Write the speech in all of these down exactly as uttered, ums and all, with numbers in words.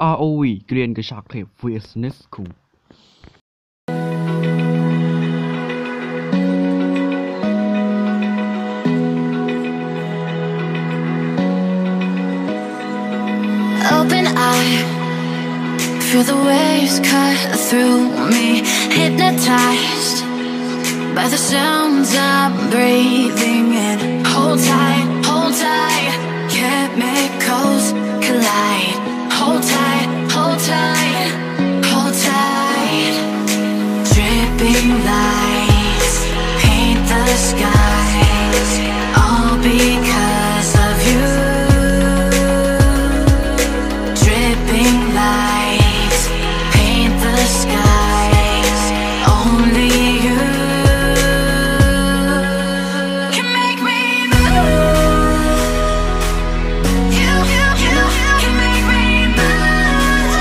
อาร์ โอ วี เกรียนกระชากเทป วี เอส เนส คูล Open eye, feel the waves cut through me. Hypnotized by the sounds I'm breathing in. Hold tight, hold tight, chemicals collide. Hold tight, hold tight, hold tight. Dripping lights paint the skies, all because of you. Dripping lights paint the skies, only you can make me move. You, you, you can make me move.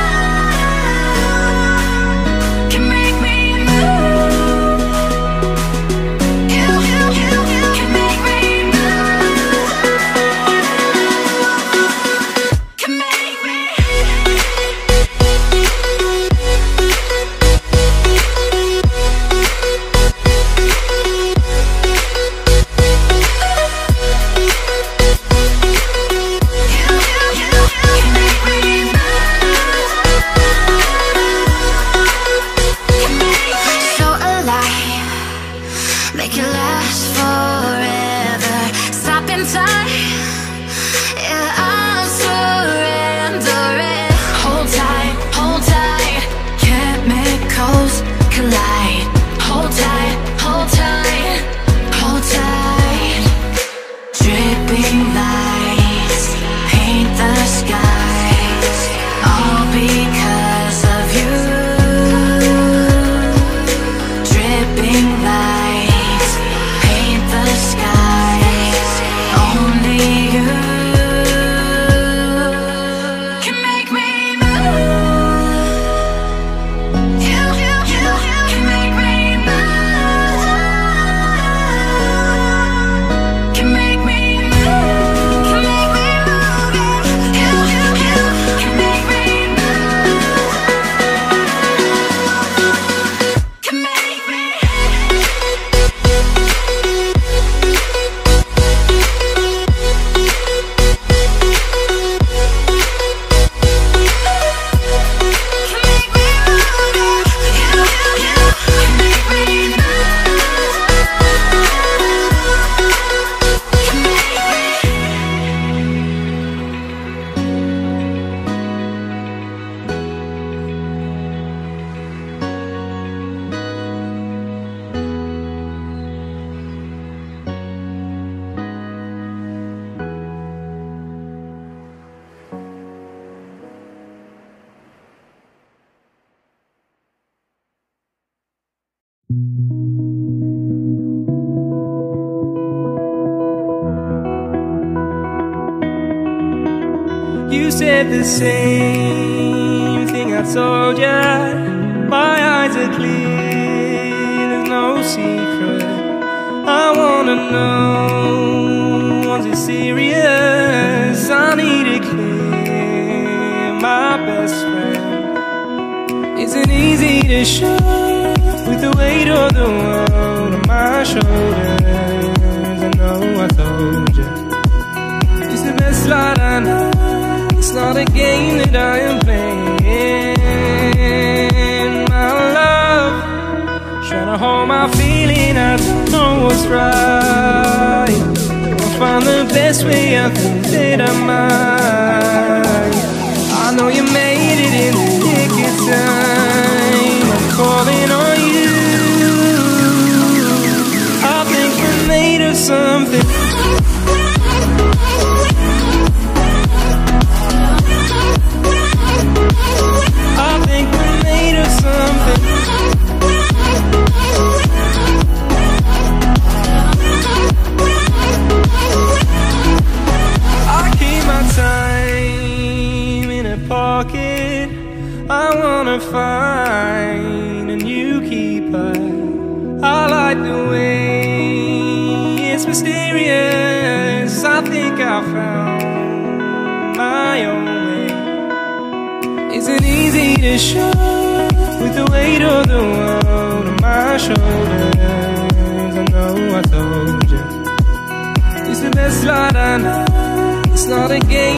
Can make me move. You, you, you can make me move. Can make me. So alive, make it last forever. Stop in time, yeah, I'm surrendering. Hold tight, hold tight, chemicals collide. Hold tight, hold tight, hold tight. Dripping lights paint the skies, all because of you. Dripping lights paint the skies, only you can make me move. You, you, you can make me move. Can make me move. Can make me move. You, you, you can make me move. Can make me. Can make me move. You, you, you can make me move. Can make me. You said the same thing I told ya. My eyes are clear, there's no secret. I wanna know, was it serious? I need it clear, my best friend. Isn't easy to show with the weight of the world on my shoulders. I know I told you it's the best light I know. It's not a game that I am playing. My love, trying to hold my feeling, I don't know what's right. I'll find the best way, I think that I might. I know you made it in the nick of time. I'm calling on you. I think we're made of something. I think we're made of something. I keep my time in a pocket. I wanna find a new keeper. I like the way it's mysterious. I think I found my own way. reassured with the weight of the world on my shoulders. I know I told you it's the best light I know. It's not a game.